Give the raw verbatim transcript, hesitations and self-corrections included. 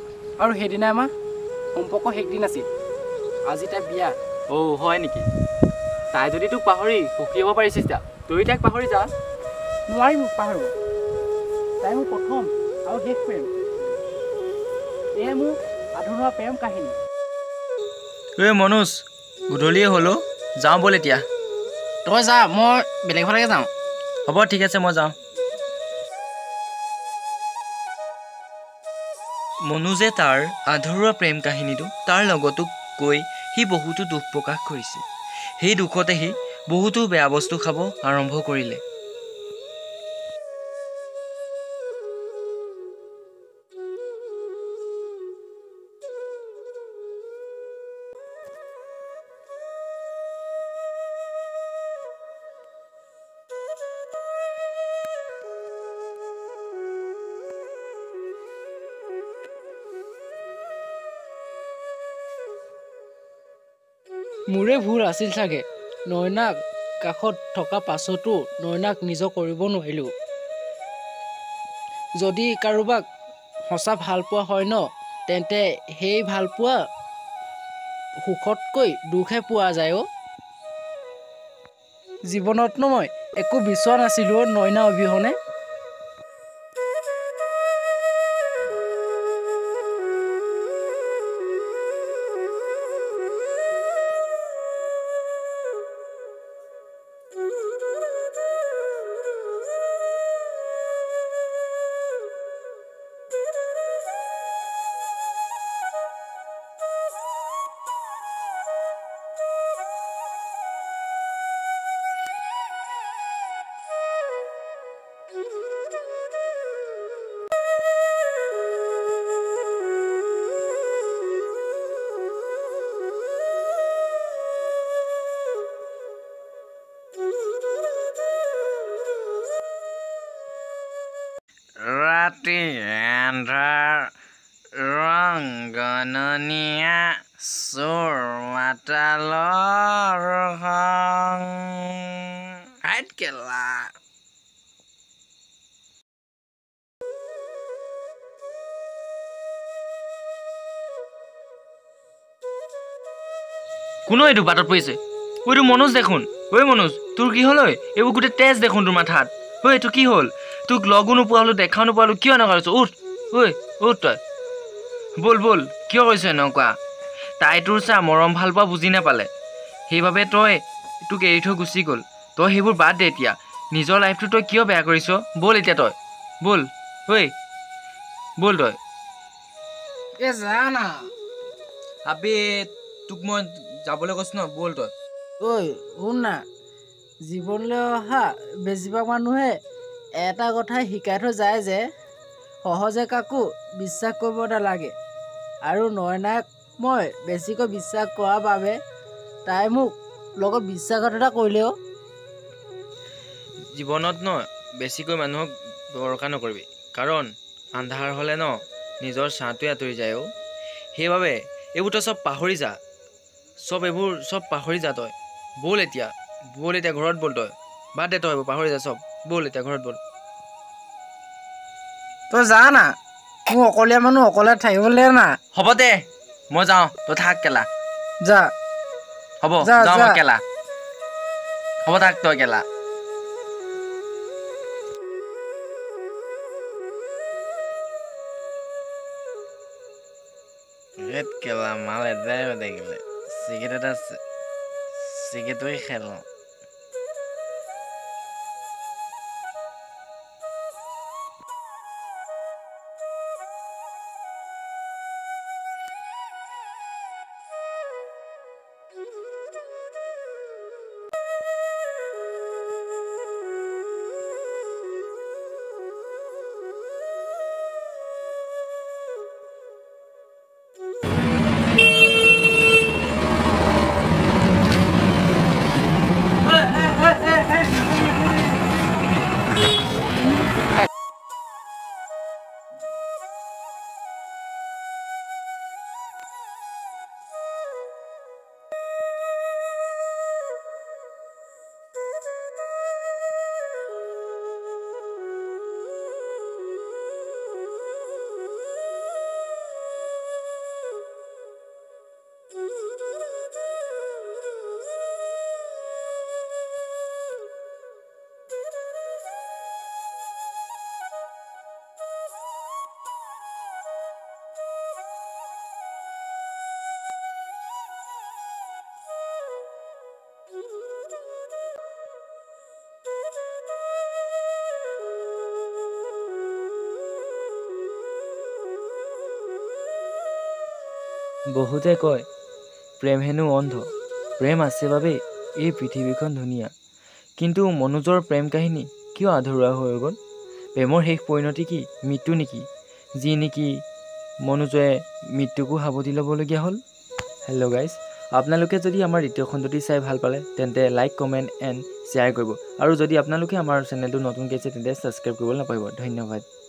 আৰু সেইদিনা আমাৰ সম্পৰ্ক শেষ দিন আছিল আজি তাই বিয়া অ হয় নেকি তাই যদি তোক পাহৰি সুখী হ'ব পাৰিছিস তা তুই তাক পাহৰি যা নোৱাৰিম পাহৰিব তাই মোৰ প্ৰথম আৰু শেষ প্ৰেম এয়ে মোৰ আধৰুৱা প্ৰেম কাহিনী ঐ মনোজ গধূলিয়ে হ'লো যাওঁ ব'ল এতিয়া তই যা মই বেলেগ ফালে যাওঁ হ'ব ঠিক আছে মই যাওঁ মনোজে তাৰ আধৰুৱা প্ৰেম কাহিনীটো তাৰ লগতো কৈ সি বহুতো দুখ প্ৰকাশ কৰিছিল সেই দুখতে সি বহুতো বেয়া বস্তু খাব আৰম্ভ কৰিলে মোৰে ভুল আছিল চাগে নয়নাক কাষত থকা পাছতো নয়নাক নিজৰ কৰিব নোৱাৰিলোঁ যদি কাৰোবাক সঁচা ভাল পোৱা হয় ন তেন্তে সেই ভাল পোৱা সুখতকৈ দুখহে পোৱা যায় অ' জীৱনত ন মই একো বিচৰা নাছিলোঁ নয়না অবিহনে ৰাতি এন্ধাৰ ৰংগননীয়া চোৰ মাতালৰ ৰং হাইট কেলা কোনো এইটো বাটত পৰিছে ঐটো মনোজ দেখোন ঐ মনোজ তোৰ কি হ'ল ঐ এইবোৰ গোটেই তেজ দেখোন তোৰ মাথাত ঐ এইটো কি হ'ল তোক লগো নোপোৱা হ'লো দেখাও নোপোৱা হ'লো কিয় এনেকুৱা কৰিছ উঠ ঐ উঠ তই ব'ল ব'ল কিয় কৰিছ এনেকুৱা তাই তোৰ চা মৰম ভাল পোৱা বুজি নাপালে সেইবাবে তই তোক এৰি থৈ গুচি গ'ল তই সেইবোৰ বাদ দে এতিয়া নিজৰ লাইফটো তই কিয় বেয়া কৰিছ ব'ল এতিয়া তই ব'ল ঐ ব'ল তই এ যা না আবে তোক মই যাবলৈ কৈছো ন ব'ল তই ঐ শুন না জীৱনলৈ অহা বেছিভাগ মানুহে এটা কথাই শিকাই থৈ যায় যে সহজে কাকো বিশ্বাস কৰিব নালাগে আৰু নয়নাক মই বেছিকৈ বিশ্বাস কৰাৰ বাবে তাই মোক লগত বিশ্বাসঘাতকতা কৰিলেও জীৱনত ন বেছিকৈ মানুহক দৰকাৰ নকৰিবি কাৰণ আন্ধাৰ হ'লে ন নিজৰ ছাঁটোৱে আঁতৰি যায় অ' সেইবাবে এইবোৰ তই চব পাহৰি যা চব এইবোৰ চব পাহৰি যা তই ব'ল এতিয়া ব'ল এতিয়া ঘৰত ব'ল তই বাদ দে তই এইবোৰ পাহৰি যা চব ব'ল এতিয়া ঘৰত ব'ল তই যা না মোৰ অকলীয়া মানুহ অকলে থাকিবলৈ না হ'ব দে মই যাওঁ তই থাক কেলা যা হ'ব যা, যাওঁ যা। মই কেলা হ'ব থাক তই কেলা ৰেড কেলা মাল এদাই হৈ থাকিলে চিগাৰেট আছে চিগাৰেটে খেলো বহুতে কয় প্ৰেম হেনো অন্ধ, প্ৰেম আছে বাবে এই পৃথিৱীখন ধুনীয়া। কিন্তু মনোজৰ প্ৰেম কাহিনী কিয় আধৰুৱা হৈ গ'ল? প্ৰেমৰ শেষ পৰিণতি কি মৃত্যু নেকি, যি নেকি মনোজে মৃত্যুকো সাৱটি ল'বলগীয়া হ'ল? হেল্ল' গাইজ, আপোনালোকে যদি আমাৰ দ্বিতীয় খণ্ডটি চাই ভাল পালে তেন্তে লাইক, কমেণ্ট এণ্ড শ্বেয়াৰ কৰিব। আৰু যদি আপোনালোকে আমাৰ চেনেলটো নতুনকৈ আছে তেন্তে ছাবস্ক্ৰাইব কৰিবলৈ নাপাহৰিব। ধন্যবাদ।